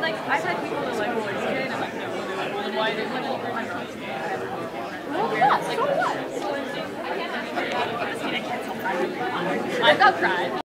like, I've had people that like, oh, it's gay, and I'm like, no, and why did like, oh, I'm not gay, Well, yeah, so what? I got pride.